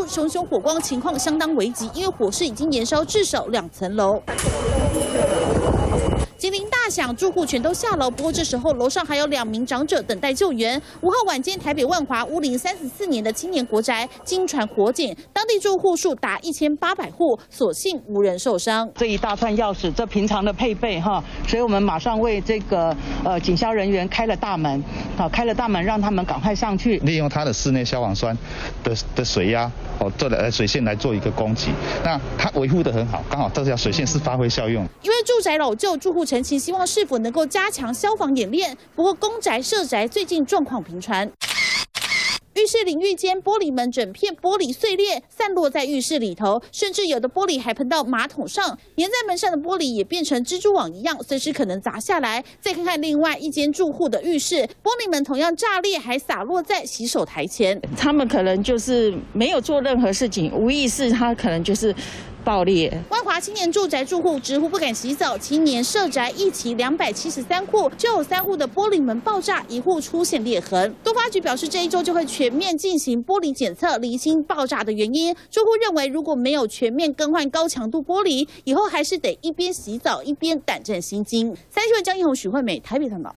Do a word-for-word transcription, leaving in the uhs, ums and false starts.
熊熊火光情况相当危急，因为火势已经延烧至少两层楼。 警铃大响，住户全都下楼。不过这时候楼上还有两名长者等待救援。五号晚间，台北万华屋龄三十四年的青年国宅经传火警，当地住户数达一千八百户，所幸无人受伤。 这一大串钥匙，这平常的配备哈，所以我们马上为这个呃警消人员开了大门，好开了大门，让他们赶快上去， 利用它的室内消防栓的的水压哦，做的水线来做一个攻击。那它维护的很好，刚好这条水线是发挥效用。 因为住宅老旧，住户陈情希望是否能够加强消防演练。不过公宅、社宅最近状况频传。 浴室淋浴间玻璃门整片玻璃碎裂，散落在浴室里头，甚至有的玻璃还喷到马桶上，粘在门上的玻璃也变成蜘蛛网一样，随时可能砸下来。再看看另外一间住户的浴室，玻璃门同样炸裂，还洒落在洗手台前。 他们可能就是没有做任何事情，无意识，他可能就是爆裂。 万华青年住宅住户直呼不敢洗澡，青年社宅一期两百七十三户，就有三户的玻璃门爆炸，一户出现裂痕。都发局表示，这一周就会全面进行玻璃检测，厘清爆炸的原因。住户认为，如果没有全面更换高强度玻璃，以后还是得一边洗澡一边胆战心惊。三新闻江一红、许惠美台北报道。